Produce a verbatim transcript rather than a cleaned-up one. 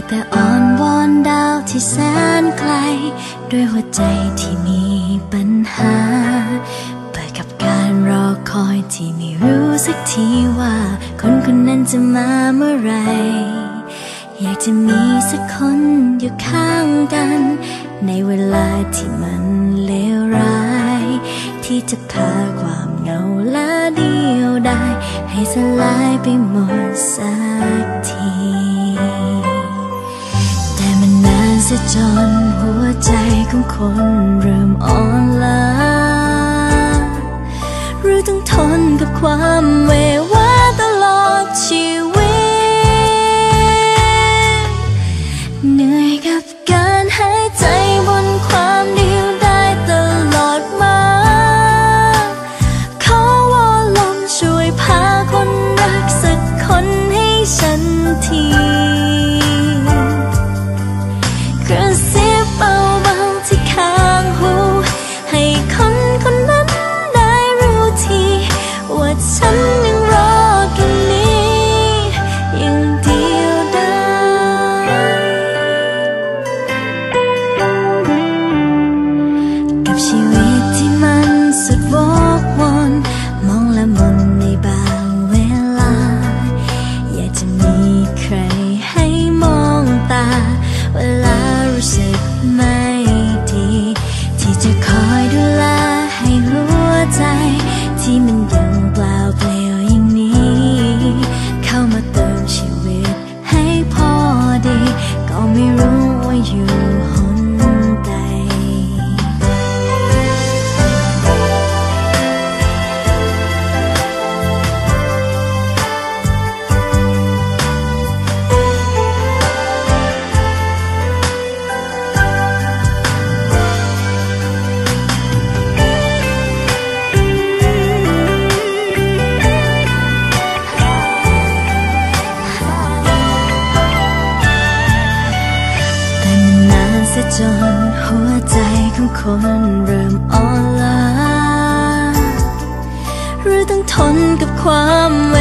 แต่อ้อนวอนดาวที่แสนไกลด้วยหัวใจที่มีปัญหาเปิดกับการรอคอยที่ไม่รู้สักทีว่าคนคนนั้นจะมาเมื่อไรอยากจะมีสักคนอยู่ข้างกันในเวลาที่มันเลวร้ายที่จะพาความเหงาและเดียวดายให้สลายไปหมดสักทีแต่มันนานเสียจนหัวใจของคนเริ่มอ่อนล้าหรือต้องทนกับความเววาตลอดชีวิตเหนื่อยกับการหายใจบนความเดียวดายตลอดมาขอวอนลมช่วยพาคนรักสักคนให้ฉันทีกระซิบเบาๆที่ข้างหูให้คนคนนั้นได้รู้ทีว่าฉันยังรอกันนี้อย่างเดียวดายกับชีวิตที่มันสุดวกวนมองละมุนในบางเวลาอยากจะมีใครให้มองตาเวลารู้สึกไม่ดีที่จะคอยดูแลให้หัวใจที่มันยังเปล่าเปลี่ยวอย่างนี้เข้ามาเติมชีวิตให้พอดีก็ไม่รู้ว่าอยู่หนใดจนหัวใจของคนเริ่มอ่อนล้าหรือต้องทนกับความเว